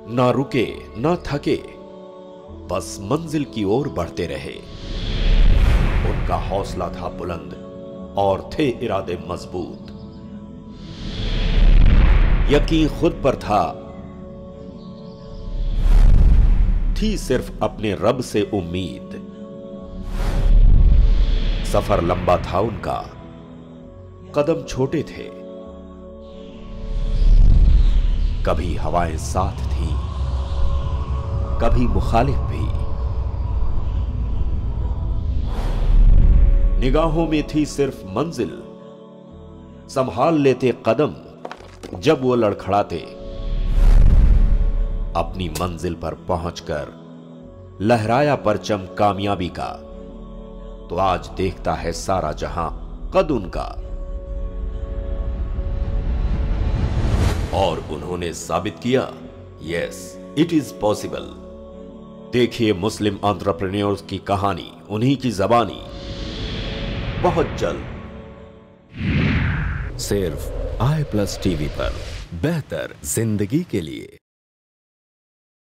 ना रुके ना थके, बस मंजिल की ओर बढ़ते रहे। उनका हौसला था बुलंद और थे इरादे मजबूत। यकीन खुद पर था, थी सिर्फ अपने रब से उम्मीद। सफर लंबा था उनका, कदम छोटे थे। कभी हवाएं साथ थीं, कभी मुखालिफ भी। निगाहों में थी सिर्फ मंजिल, संभाल लेते कदम जब वो लड़खड़ाते। अपनी मंजिल पर पहुंचकर लहराया परचम कामयाबी का, तो आज देखता है सारा जहां कद उनका। और उन्होंने साबित किया, यस इट इज पॉसिबल। देखिए मुस्लिम एंटरप्रेन्योर्स की कहानी, उन्हीं की जबानी, बहुत जल्द सिर्फ i+ टीवी पर। बेहतर जिंदगी के लिए।